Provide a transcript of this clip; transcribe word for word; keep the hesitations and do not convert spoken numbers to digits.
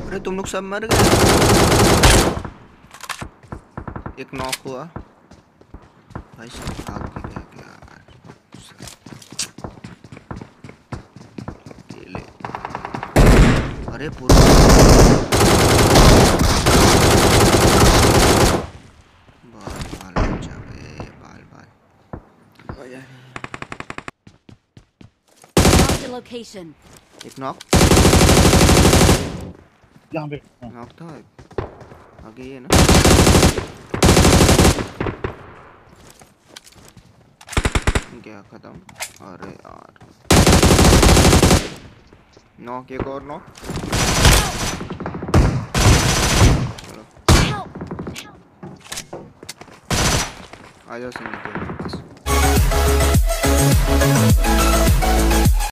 अरे तुम लोग सब मर गए। एक नॉक हुआ भाई साहब, भाग भी गया क्या अकेले। अरे पूरा बाल बाल बचा बे, बाल बाल। Location. एक नॉक यहाँ पे नॉक था एक। आगे ये ना क्या खत्म। अरे यार नॉक, एक और नॉक। चलो आ जाओ, सुन लेते हैं बस।